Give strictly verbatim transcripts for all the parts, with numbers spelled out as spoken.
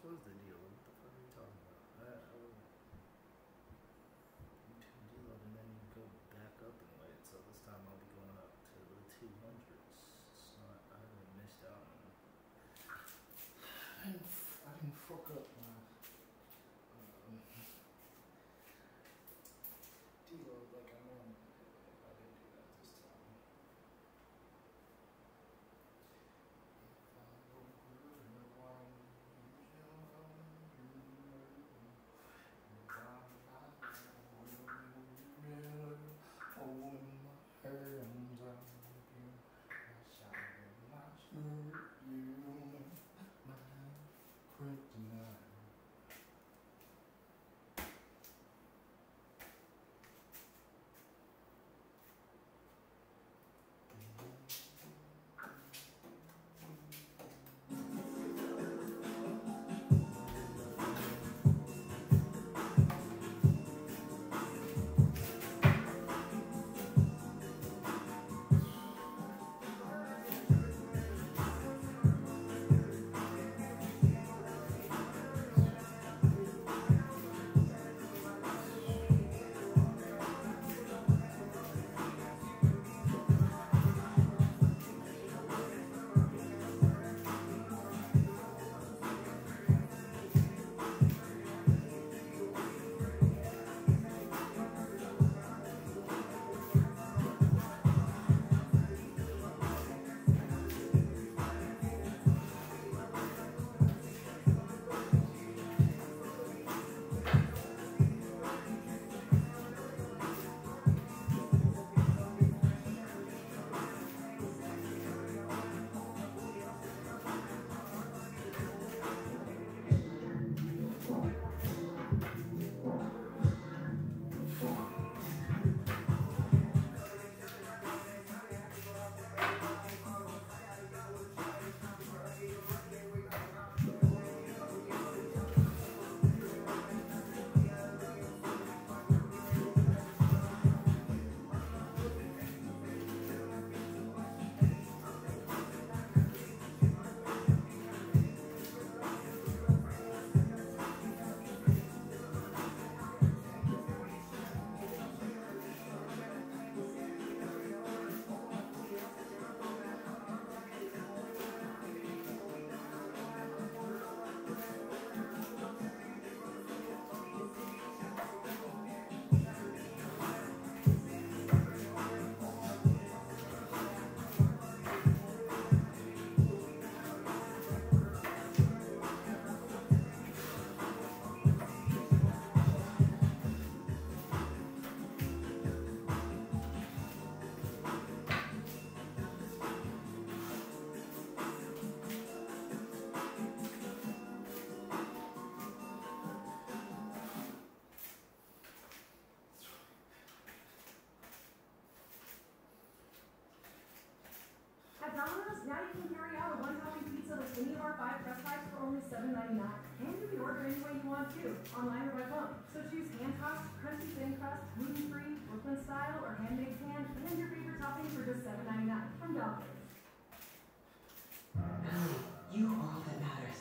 was the deal? What the fuck are you talking about? I, I was YouTube deal and then you go back up and wait. So this time I'll be going up to the two hundreds. It's not, I haven't missed out on. I didn't, I didn't fuck up my um, deal like I normally do. I didn't do that this time. If I were the one you holding my hands out you, I shine my shirt, you my kryptonite. At Domino's, now you can carry out a one-topping pizza with any of our five crust types for only seven ninety-nine. And you can order any way you want to, online or by phone. So choose hand-tossed, crunchy thin crust, gluten-free, Brooklyn style, or handmade pan, and your favorite topping for just seven ninety-nine from Domino's. You are all that matters.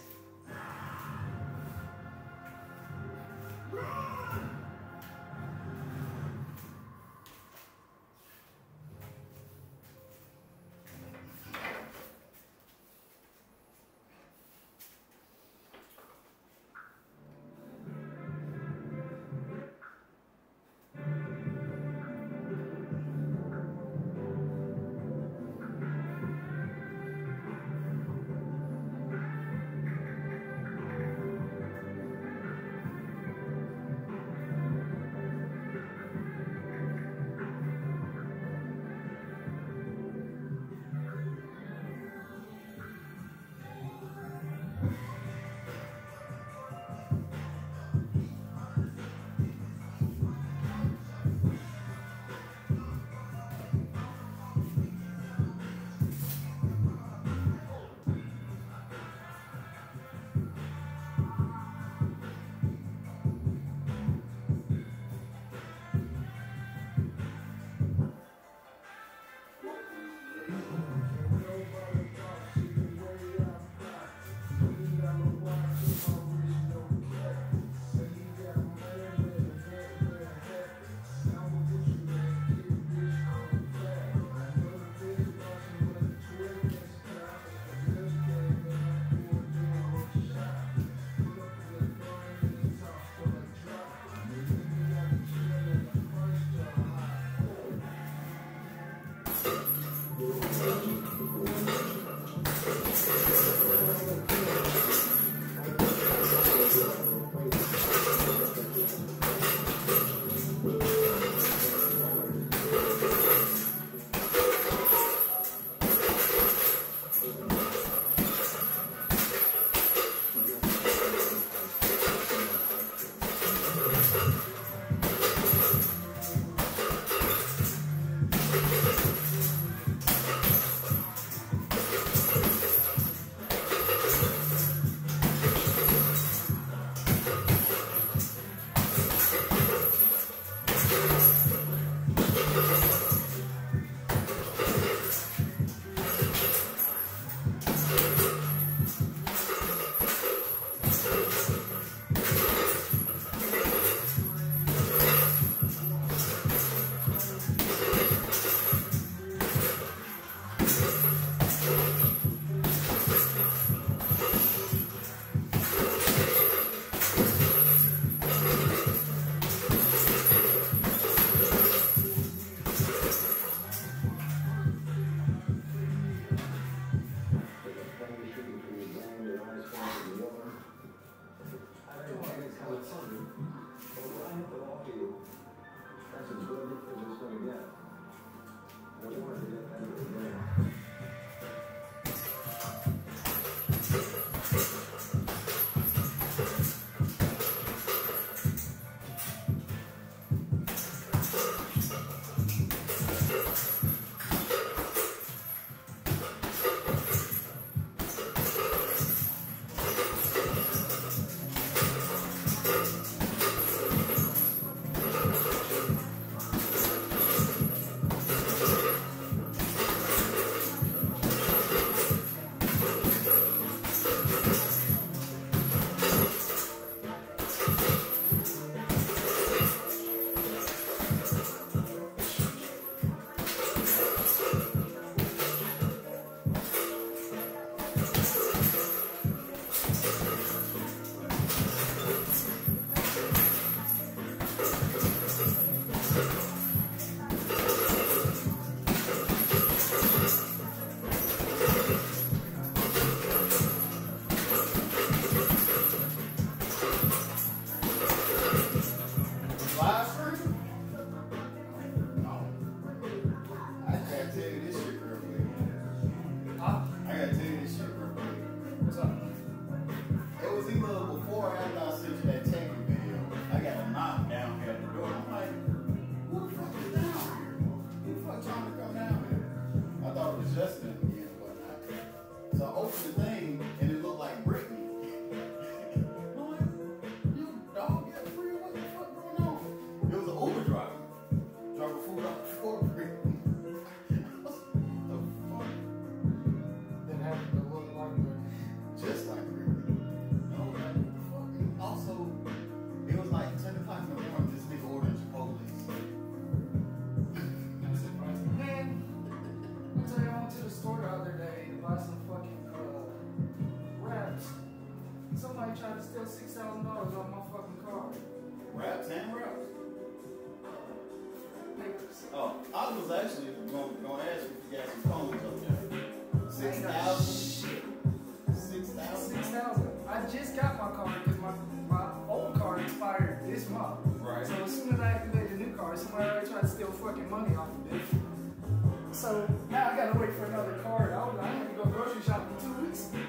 So now I gotta wait for another card. I, was, I had to go grocery shopping in two weeks. So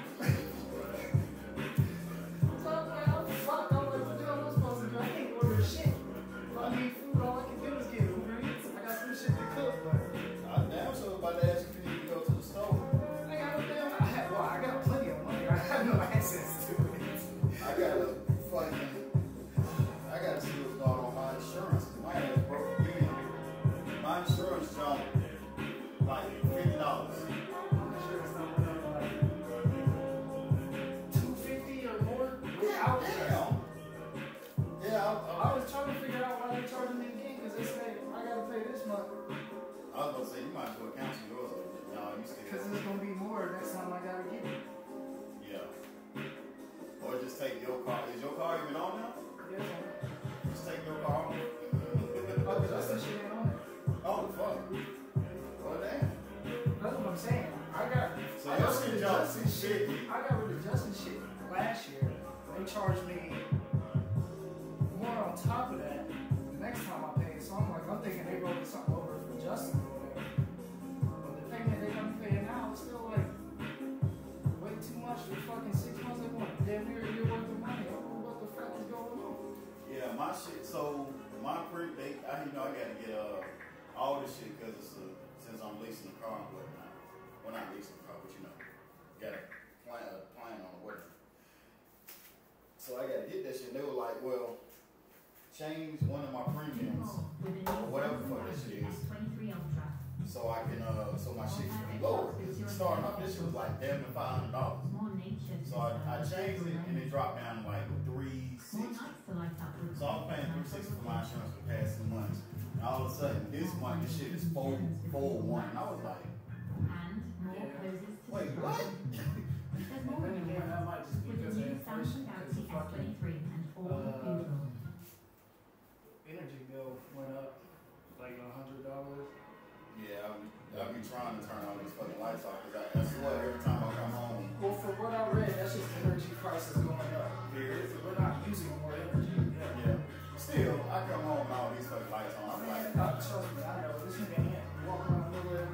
I'm like, oh fuck, I don't know what to do. I'm not supposed to do. I can't order shit. If I need food, all I can do is get Uber Eats. I got some shit to cook, but I'm damn sure about to ask you if you need to go to the store. I got no damn. I have, well, I got plenty of money. I have no access to it. I gotta fucking. I gotta see what's going on with my insurance. My ass broke again. My insurance jumped like fifty dollars. two fifty or more without Damn. Yeah, I, I, I was trying to figure out why they charging me again because they say I gotta pay this month. I was gonna say you might as well cancel yours a little bit. No, you still. Because it's gonna be more next time I gotta get it. Yeah. Or just take your car. Is your car even on now? Yes, Just take your car on. oh, that's the shit ain't on it. Oh fuck. Well damn. That's what I'm saying. I got. So I your got shit rid of jumped Justin's shit. fifty. I got rid of Justin's shit last year. They charged me more on top of that the next time I paid. So I'm like, I'm thinking they rolled something over for Justin or whatever. But the payment they're gonna pay now is still like way too much for fucking six months. They want damn near a year worth of money. I don't know what the fuck is going on. Yeah, my shit. So my pre they, I you know I gotta get uh all this shit because it's a, since I'm leasing the car and whatnot. Well, not leasing the car, but you know, got a plan a plan on whatever. So I gotta get that shit. And they were like, well, change one of my premiums or whatever the fuck this shit is, so I can uh so my shit can be lower. Starting off, this shit was like damn near five hundred dollars. So I, I changed it and it dropped down to like three sixty. So I'm paying three sixty for my insurance for the past two months. And all of a sudden, this month, this shit is four four one. And I was like, wait, what? Then again, that might just be because of inflation, because the fucking uh, energy bill went up like a hundred dollars. Yeah, I be, I be trying to turn all these fucking lights off because I, I swear every time I come home. Well, from what I read, that's just energy prices going up. Here. We're not using more energy. Yeah. Yeah. Still, I come home and all these fucking lights on. I'm like, Uh, trust me, I know. This nigga ain't walking around the middle of the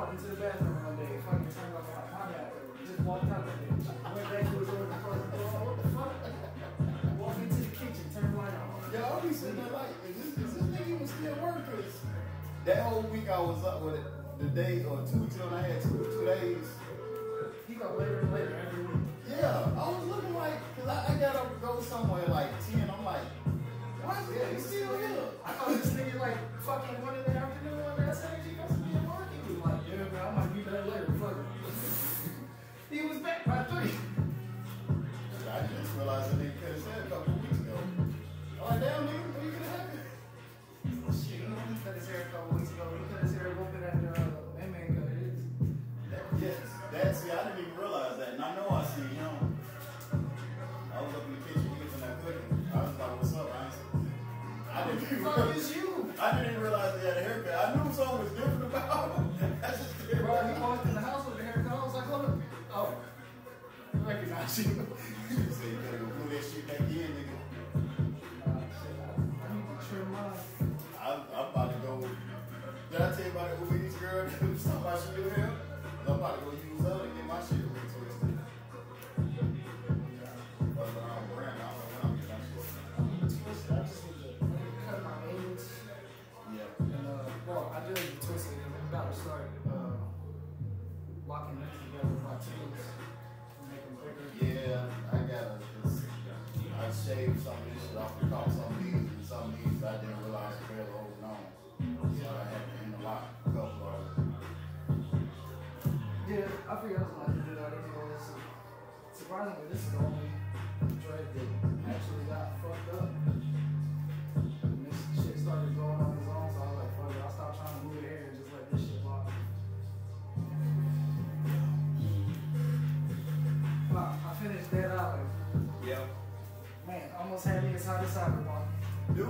walked into the bathroom one day, fucking turned off like my bad, just walked out that bitch. Went back to his door and closed the door. What the fuck? Walked into the kitchen, turned the light on. Yo, I be sitting there like, is this, is this nigga even still working? 'Cause that whole week I was up with it, the day, or two weeks ago, I had two, two days. He got later and later every week. Yeah, I was looking like, cause I, I got up to go somewhere like ten. I'm like, why is Yeah, he he's still here? I thought this nigga like fucking one in the afternoon one day. I said, he must be at work. He was like, yeah, man, I might be back later. Fuck it. He was back by three. I just realized that nigga could have said a couple of weeks ago. I'm like, damn nigga, what you gonna happen? Shit, you know, he cut his hair a couple weeks ago. He cut his hair a little bit at the uh, that man cut his. That, yes, that, see, I didn't even realize that. And I know I seen him. I was up in the kitchen getting that cooking. I was like, what's up, man? I didn't even Fuck realize, is you? I didn't even realize he had a haircut. I knew something was different about him. I just didn't Bro, he realize. walked in the house with a haircut. I was like, hold up. Oh, I recognize you. She said, you better go glue that shit back in, nigga. Uh, shit, I, I need to trim mine. I'm, I'm about to go. Did I tell you about that Uber Eats girl that was talking about she do hair? I'm about to go use her to get my shit retwisted. Fuck around with brand. I don't know when I'm getting my shit. I need to twist it. I just need to, I need to cut my ends. Yeah. And, uh, well, I do need to twist it because I'm about to start uh, locking them together with my tools and make them bigger. Yeah, I gotta just, I shaved some of this shit off the top. Some of these and some of these I didn't realize the barely holding on. So I had to interlock a couple of them. Yeah, I figured I was going to do that anyway. So, surprisingly, this is the only dread that actually got fucked up. And this shit started going on its own, so I was like, fuck it, I'll stop trying to move the hair and just let this shit lock. Wow, I finished Dead Island. Yeah. Man, almost had me as hot as Cyberpunk. Dude,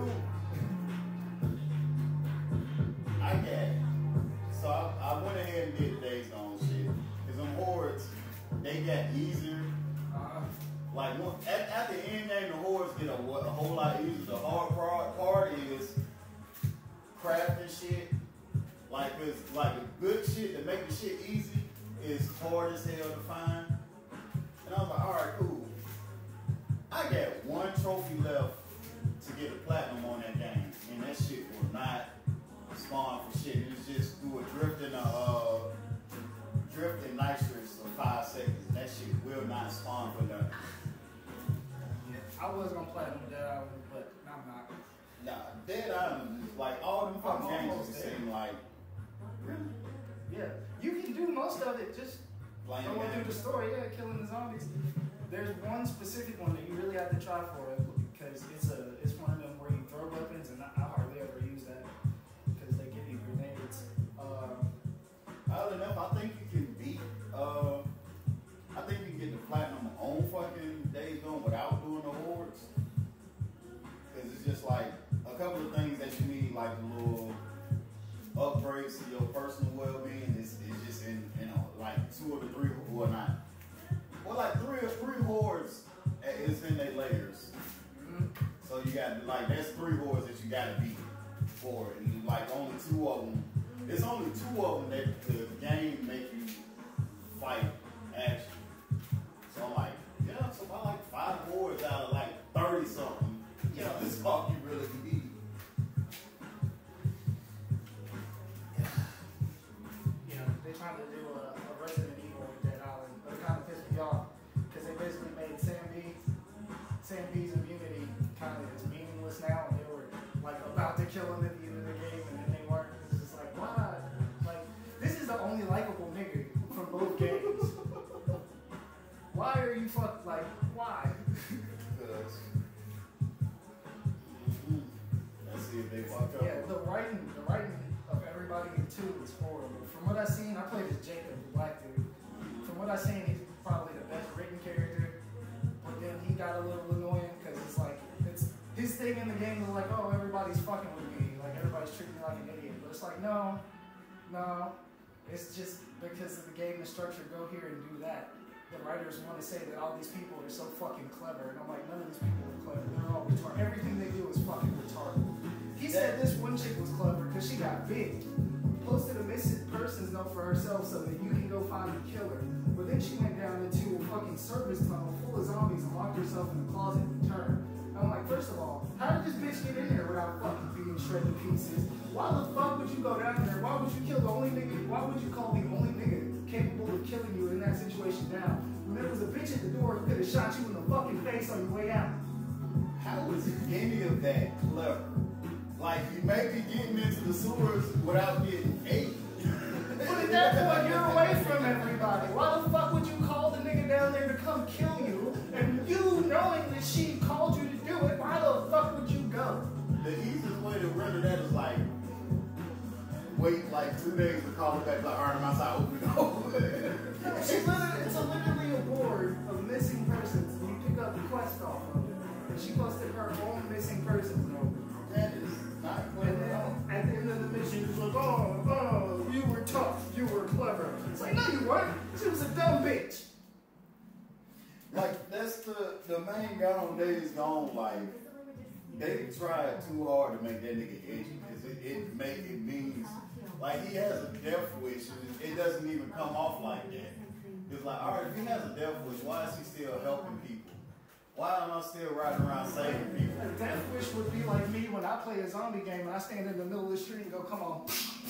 I got it. So I, I went ahead and did the Days Gone shit. Cause them hordes, they got easier. Uh, Like one, at, at the end game, the hordes get a, a whole lot easier. The hard part, part is crafting shit. Like, cause like the good shit that make the shit easy is hard as hell to find. And I was like, all right, cool. I got one trophy left to get a platinum on that game, and that shit will not spawn for shit. It's just do a drift and a uh, drift and nitrous for five seconds. And that shit will not spawn for nothing. I was gonna play them Dead Island, but I'm not. Nah, Dead Island, like all them fucking I'm games almost just there. seem like really Yeah, you can do most of it just playing going through the games. story, yeah, killing the zombies. There's one specific one that you really have to try for it because it's a it's one of them where you throw weapons, and I, I hardly ever use that because they give you grenades. Uh, Oddly enough, I think you can beat. Uh, I think you can get the platinum on fucking Days Gone without doing the hordes. Cause it's just like a couple of things that you need, like the little upgrades to your personal well-being. Is is just in you know like two or the three or not. Well, like three or three hordes is in their layers. mm, So you got like that's three hordes that you gotta beat for it. And like only two of them. It's only two of them that the game make you fight actually. So I'm like, yeah, so I like five hordes out of like thirty something. You know, this is all you really need. you know, they trying to do a, a Resident Evil with Dead Island, but it kind of pissed me off because they basically made Sam B, Sam B's immunity kind of is meaningless now, and they were like about to kill him at the end of the game, and then they weren't. It's just like, why? Like, this is the only likable nigga from both games. Why are you fuck like why? Because let's see if they fucked up. Yeah, the writing, the writing of everybody in two is horrible. From what I've seen, I played as Jacob, the black dude. From what I've seen, he's probably the best written character. But then he got a little annoying because it's like it's his thing in the game is like, oh, everybody's fucking with me, like everybody's treating me like an idiot. But it's like, no, no, it's just because of the game, the structure. Go here and do that. The writers want to say that all these people are so fucking clever, and I'm like, none of these people are clever. They're all retarded. Everything they do is fucking retarded. He said this one chick was clever because she got big. Posted a missing person person's note for herself so that you can go find the killer. But then she went down into a fucking service tunnel full of zombies and locked herself in the closet and returned. I'm like, first of all, how did this bitch get in there without fucking being shredded to pieces? Why the fuck would you go down there? Why would you kill the only nigga? Why would you call the only nigga capable of killing you in that situation down? When there was a bitch at the door who could have shot you in the fucking face on your way out. How is any of that clever? Like, you may be getting into the sewers without getting ate. But at that point, you're away from everybody. Why the fuck would you call the nigga down there to come kill you? And you knowing that she called you to do it, why the fuck would you go? The easiest way to render that is like, wait like two days to call it back, like, all right, I'm outside, open the door. She literally, it's a literally a board of missing persons, and you pick up the quest off of it. And she posted her own missing persons note. That is not And clever then at all. at the end of the mission, she's like, oh, oh, you were tough, you were clever. It's like, no, you weren't. She was a dumb bitch. Like, that's the, the main guy on Days Gone, like, they tried too hard to make that nigga edgy, because it, it make it means, like, he has a death wish, and it doesn't even come off like that. It's like, all right, if he has a death wish, why is he still helping people? Why am I still riding around saving people? A death wish would be like me when I play a zombie game and I stand in the middle of the street and go, come on.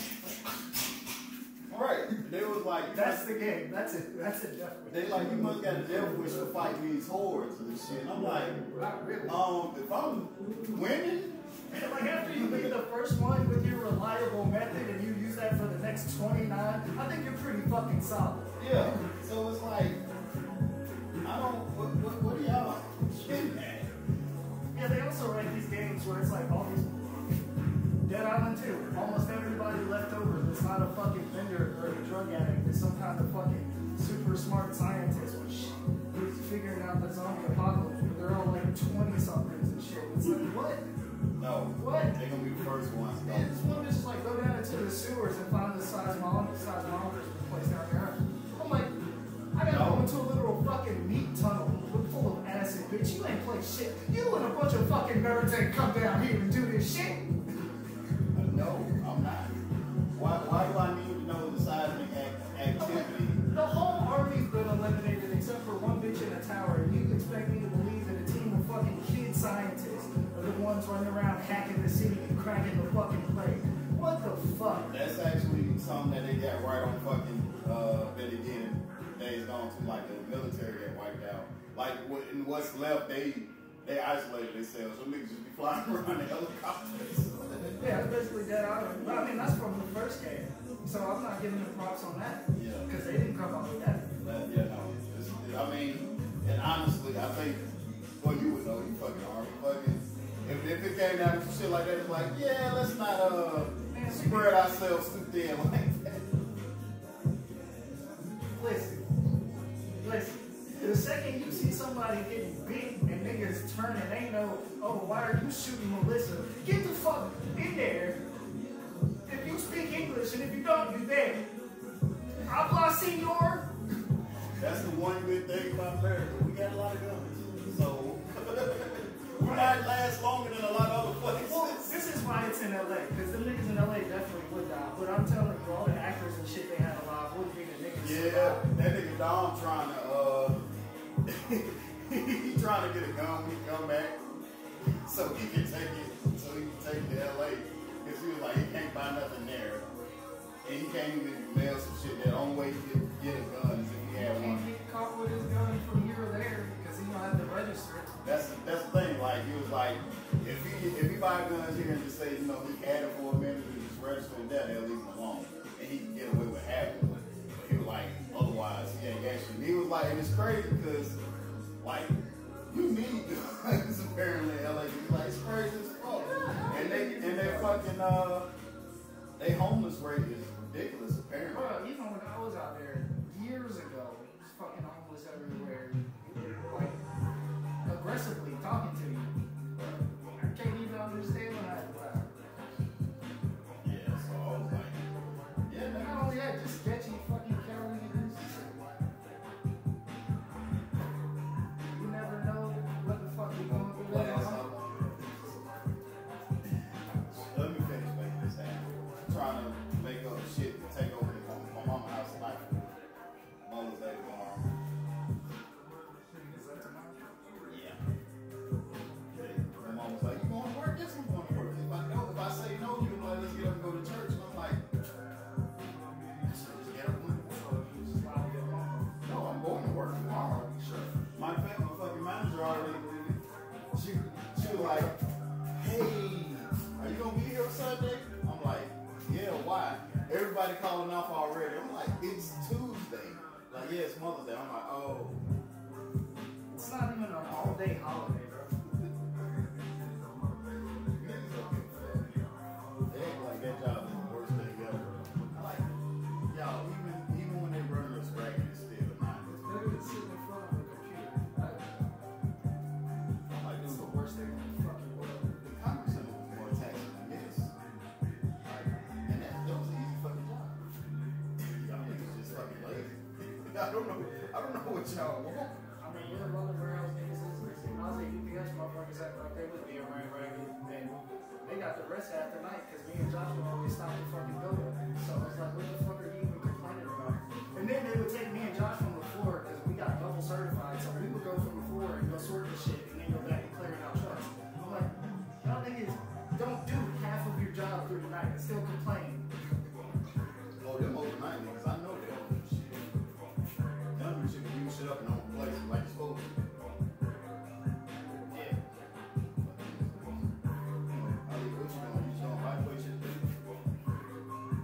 Right. They was like, That's the game. That's it. That's a death wish. they like, you must got a death wish to fight these hordes and shit. And I'm like, Not really. um, if I'm winning, Like after you do the first one with your reliable method and you use that for the next twenty-nine, I think you're pretty fucking solid. yeah. So it's like, I don't, what, what, what are y'all getting at? Yeah, they also write these games where it's like all these Dead Island two. Almost everybody left over that's not a fucking vendor or a drug addict is some kind of fucking super smart scientist who's who's figuring out the zombie apocalypse. But they're all like twenty somethings and shit. It's like what? No. What? They're gonna be the first ones. to go. Man, this one just like go down into the sewers and find the seismology seismometers place down there. I'm like, I gotta go into a literal fucking meat tunnel full of acid, bitch. You ain't play shit. You and a bunch of fucking nerds ain't come down here and do this shit. No, I'm not. Why, why do I need to know the seismic act, activity? The whole army's been eliminated except for one bitch in a tower. And you expect me to believe that a team of fucking kid scientists are the ones running around hacking the city and cracking the fucking plague? What the fuck? That's actually something that they got right on fucking, uh, that they did in Days Gone too, like the military got wiped out. Like, what, in what's left, they they isolated themselves. Some niggas just be flying around in helicopters. Yeah, it's basically Dead Island. But I mean, that's from the first game. So I'm not giving them props on that. Yeah. Because they didn't come up with that. But, yeah, no. It's, I mean, and honestly, I think, well, you would know, you fucking army, fucking. If, if it came down to shit like that, it's like, yeah, let's not uh spread ourselves too thin like that. Listen. Listen. The second you see somebody getting beat and niggas turning, ain't no, oh, why are you shooting Melissa? Get the fuck in there. If you speak English and if you don't, you're dead. Habla, senor. That's the one good thing about America. We got a lot of guns. So, we might last longer than a lot of other places. Well, this is why it's in L A, because the niggas in L A definitely would die. But I'm telling you, all the actors and shit they had alive would be the niggas. Yeah, that nigga Dom trying to, uh, he trying to get a gun when he come back so he can take it, so he can take it to L A. Because he was like, he can't buy nothing there. And he can't even mail some shit. The only way he could get a gun is if he had He one. can't get caught with his gun from here or there because he don't have to register it. That's the, that's the thing. Like, he was like, if he if he buy guns here and just say, you know, he had it for a minute and just register it down, they'll leave him alone. And he can get away with having it. But he was like, otherwise, he ain't actually. He was like, and it's crazy because, like, you need guns apparently in L A. He's like, it's crazy as fuck. And they, and they fucking, uh, they homeless rate is ridiculous apparently. Bro, even when I was out there years ago, there's fucking homeless everywhere, like aggressively talking to you. I can't even understand what I wow. Yeah, so I was like, yeah, Not man. only that, just sketchy fucking Carolina. You never know what the fuck you're going through. Let me finish making this happen. I'm trying to make up shit to take over the everybody calling off already. I'm like, it's Tuesday. Like, yeah, it's Mother's Day. I'm like, oh. It's not even an all-day holiday, bro. Niggas don't give a fuck. They act like that job is the worst thing ever. I like, y'all, even even when they run a strike, it's still not. It's better than sitting in front of a computer. I, I'm like, it's dude, the worst thing in the fucking world. the congressman was more taxes than this. Like, and that, that was an easy fucking job. Y'all niggas just fucking lazy. I don't know. I don't know what y'all want. I mean, you're running warehouse niggas is when I was at U P S, motherfuckers acting like they was being ran ragged, and they got the rest after night because me and Joshua always stopped the fucking building. So I was like, what the fuck are you even complaining about? And then they would take me and Josh from the floor because we got double certified, so we would go from the floor and go sort the shit and then go back and clearing out trucks. I'm like, y'all niggas don't do half of your job through the night and still complain. Oh, them overnight niggas, I know they don't do shit. None of them shit can use shit up in their own place like it's supposed to. Yeah. I think what you doing? You just gonna violate shit, dude?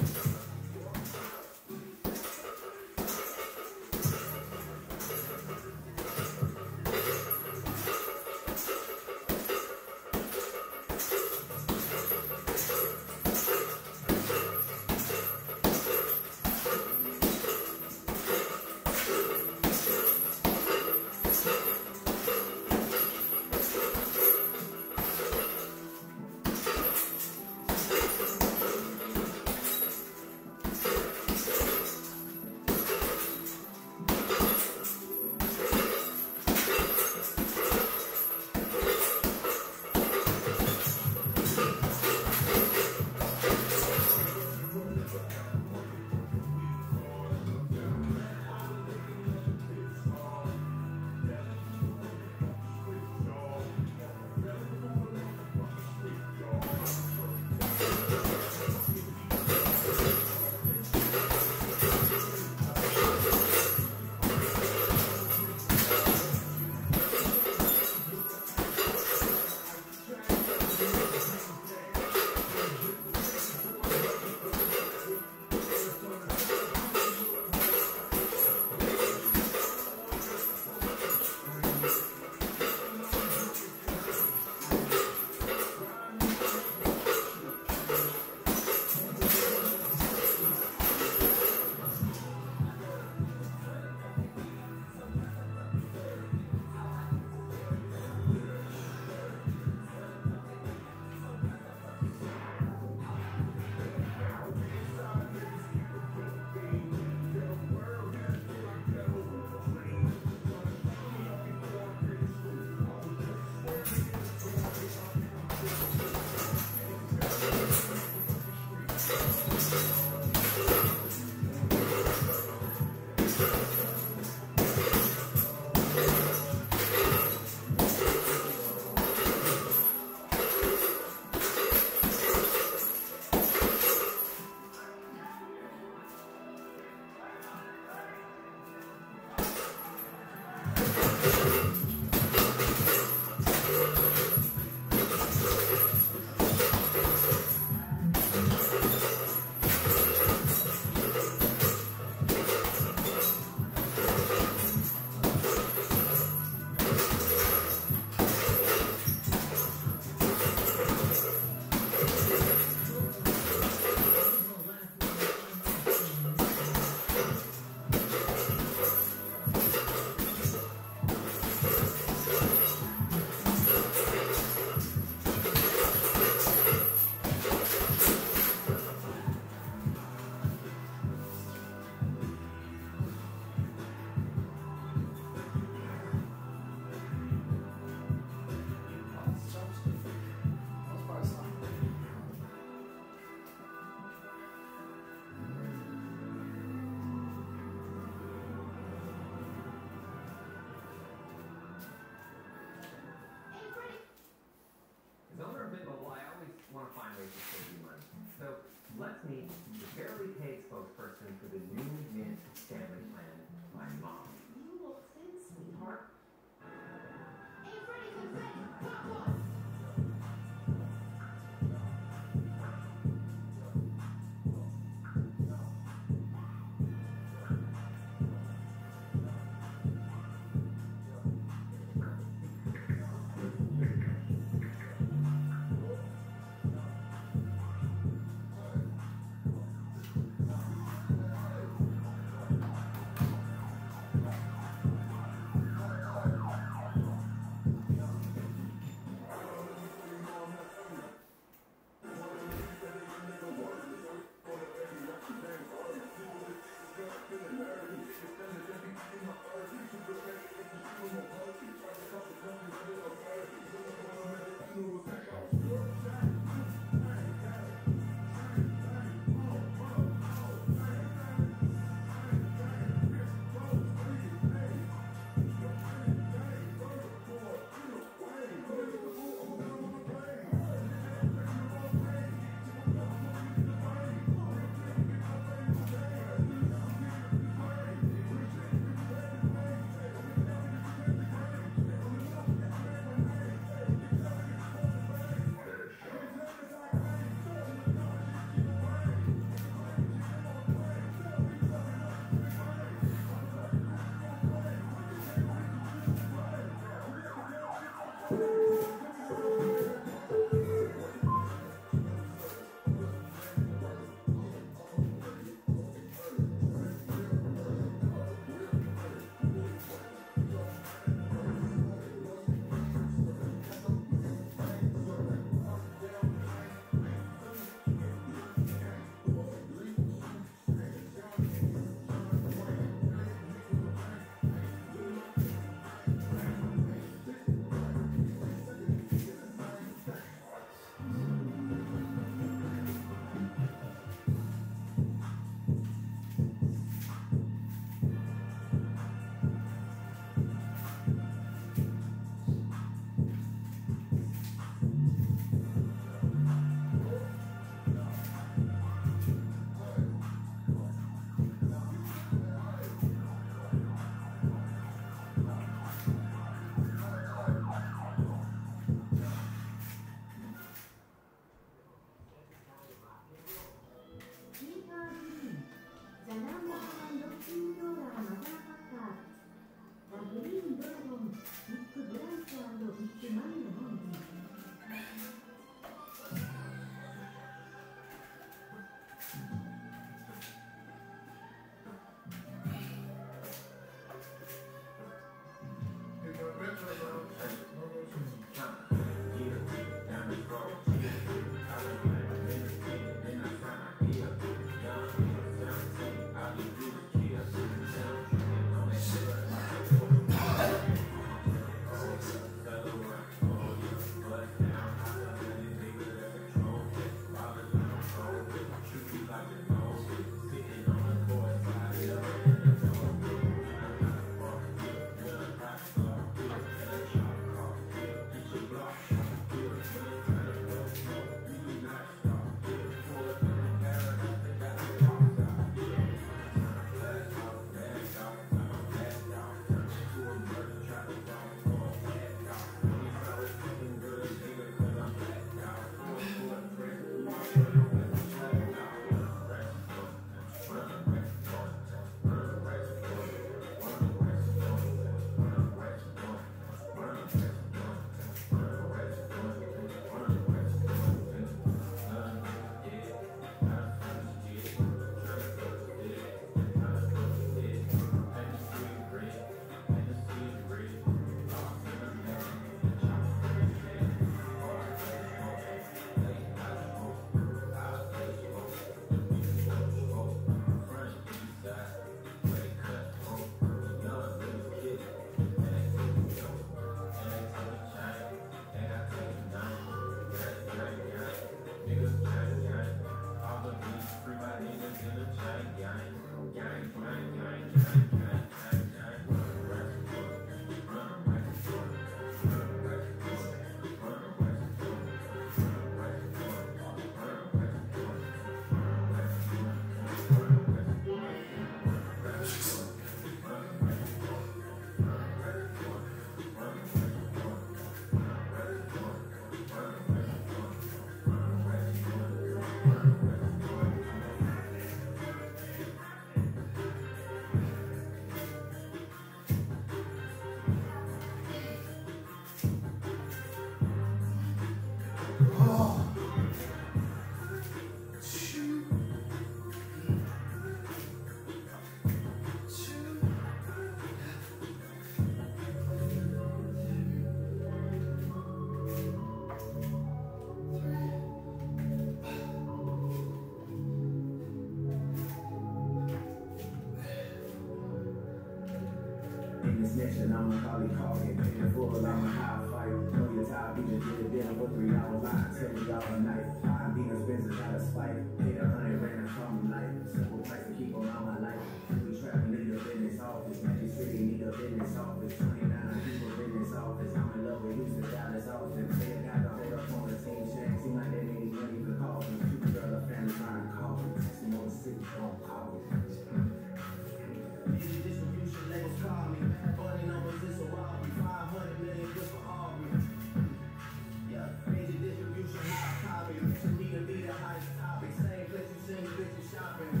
snitching, I'm a collie calling, paying full, I'm a high fight. Know your time, we just did a dinner for three hours, lying, tell me all night. Buying beaters, business out of spite. Hit a hundred, ran a from life. Simple price to keep on all my life. We trap, need a business office. Magic City, need a business office. twenty-nine people, business office. I'm in love with Houston, Dallas, Austin. Say I got the hold up on the team chain. Seem like they need money for coffee. Two girl, a family trying to call me. Texting on the city, don't call me. Major distribution labels call me. Funny numbers, it's a robbery. five hundred million just for Aubrey. Yeah, major distribution, hot copy. To me to be the highest topic. Same place you sing, bitches shopping.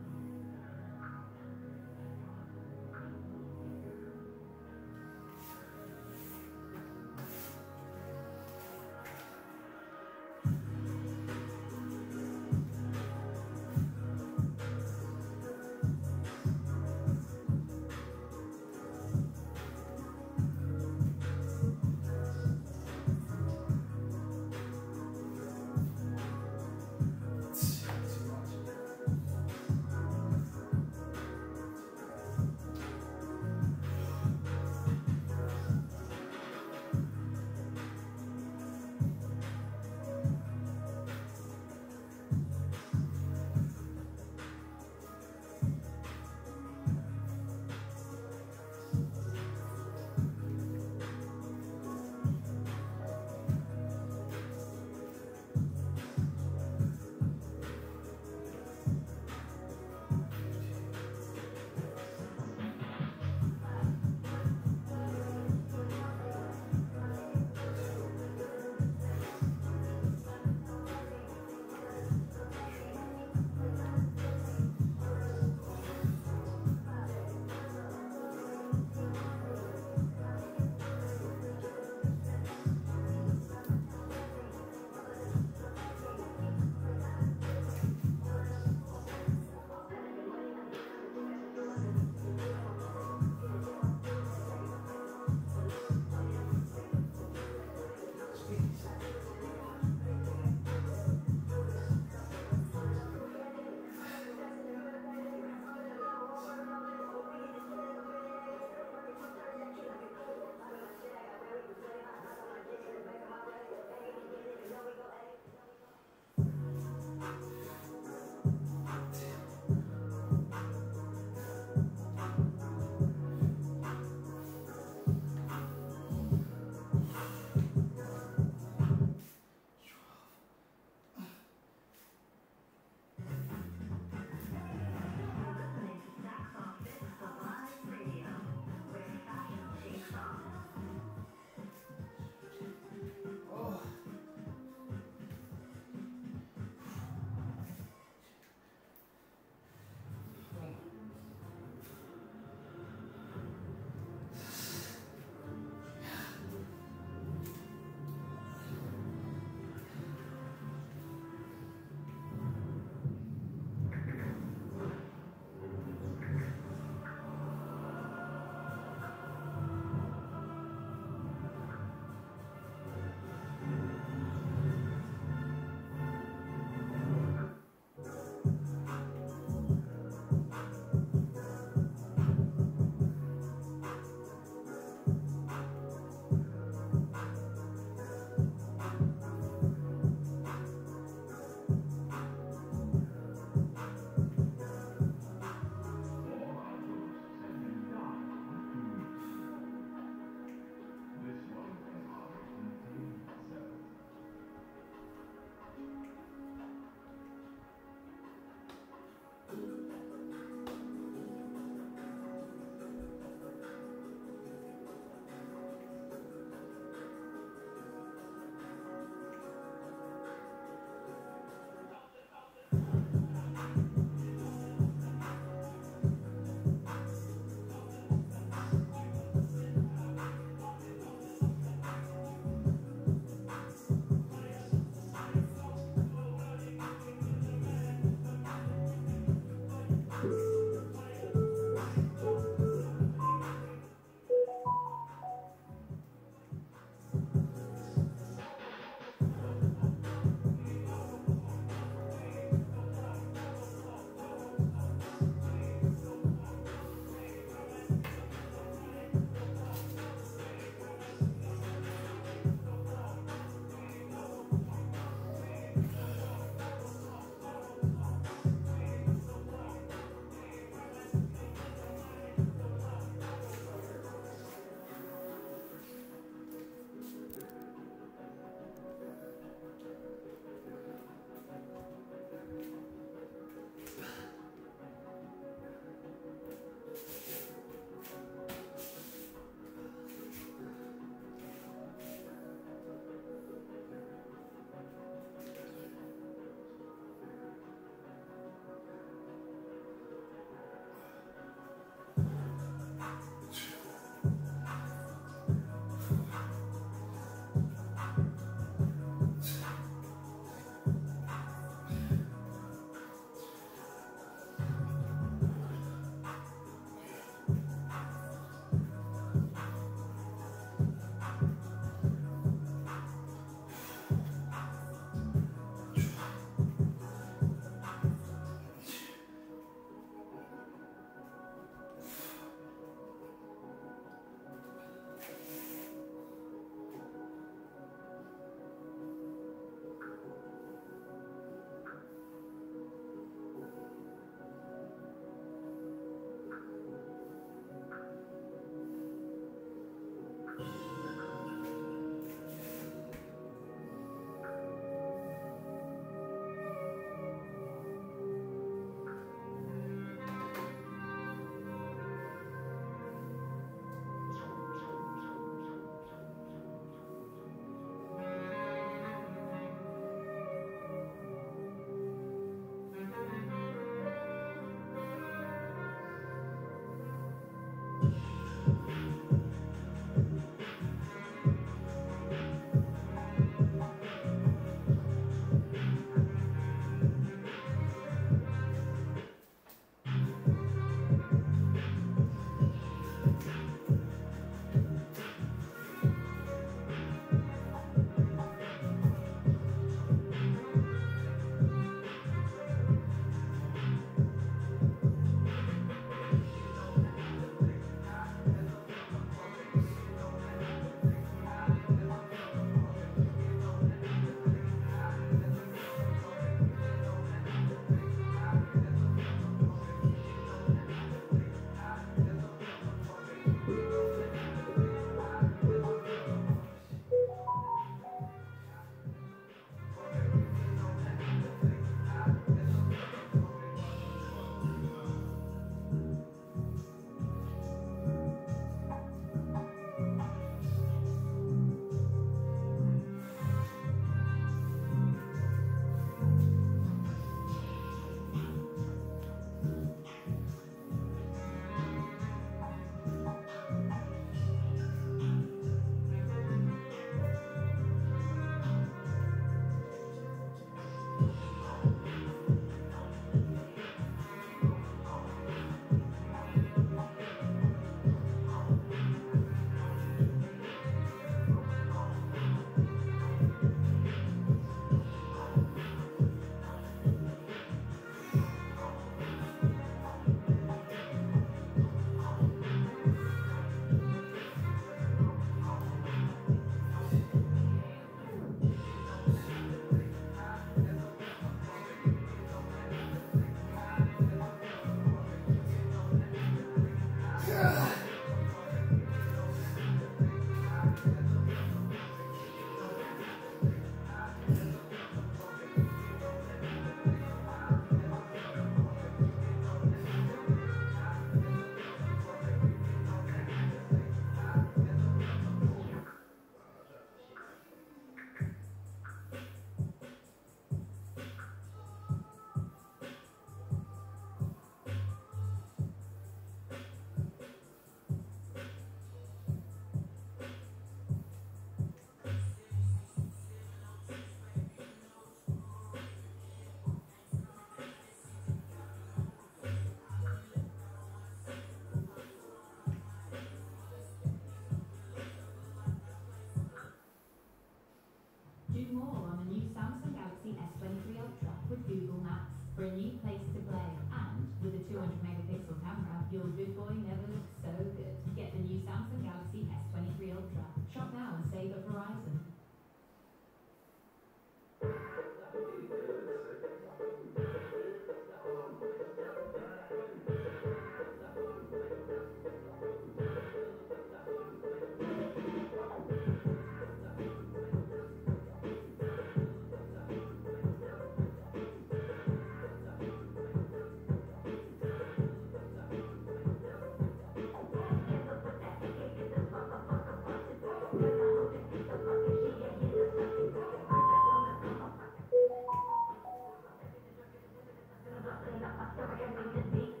a story I need to see.